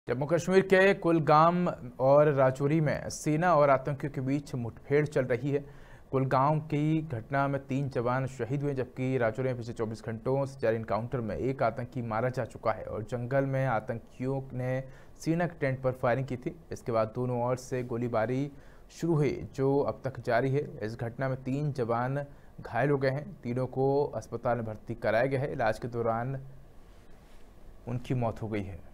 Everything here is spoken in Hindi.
जम्मू कश्मीर के कुलगाम और राजौरी में सेना और आतंकियों के बीच मुठभेड़ चल रही है। कुलगाम की घटना में 3 जवान शहीद हुए, जबकि राजौरी में पिछले 24 घंटों से जारी एनकाउंटर में एक आतंकी मारा जा चुका है और जंगल में आतंकियों ने सेना के टेंट पर फायरिंग की थी। इसके बाद दोनों ओर से गोलीबारी शुरू हुई, जो अब तक जारी है। इस घटना में 3 जवान घायल हो गए हैं। तीनों को अस्पताल में भर्ती कराया गया है। इलाज के दौरान उनकी मौत हो गई है।